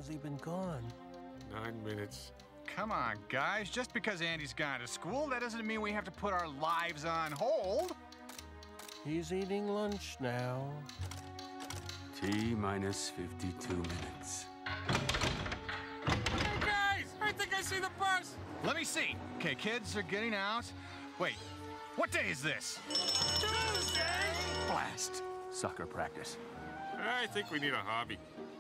has he been gone? 9 minutes. Come on, guys. Just because Andy's gone to school, that doesn't mean we have to put our lives on hold. He's eating lunch now. T minus 52 minutes. Hey, guys! I think I see the bus! Let me see. Okay, kids are getting out. Wait, what day is this? Tuesday! Blast. Soccer practice. I think we need a hobby.